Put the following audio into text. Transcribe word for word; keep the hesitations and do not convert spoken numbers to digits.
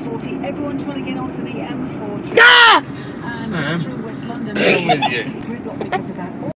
forty. Everyone trying to get onto the M four. Ah! And Sam. through West London. What's wrong with you? Gridlock because of that.